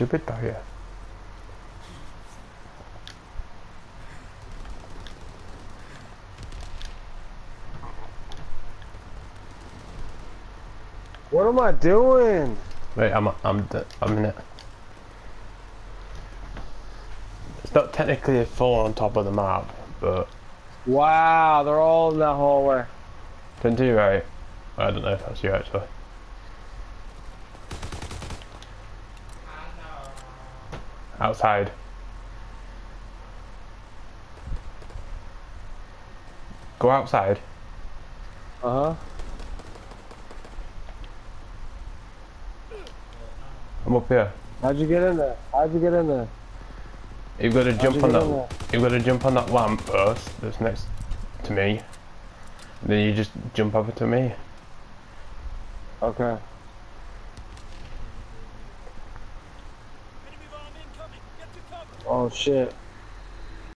stupid barrier. What am I doing? Wait, I'm in it. It's not technically full on top of the map, but Wow, they're all in that hallway. turn to your right. I don't know if that's you actually. Outside. Go outside. Uh-huh. I'm up here. How'd you get in there? How'd you get in there? You've got to jump on get in that. You've got to jump on that lamp first. That's next to me. Then you just jump over to me. Okay. Oh shit.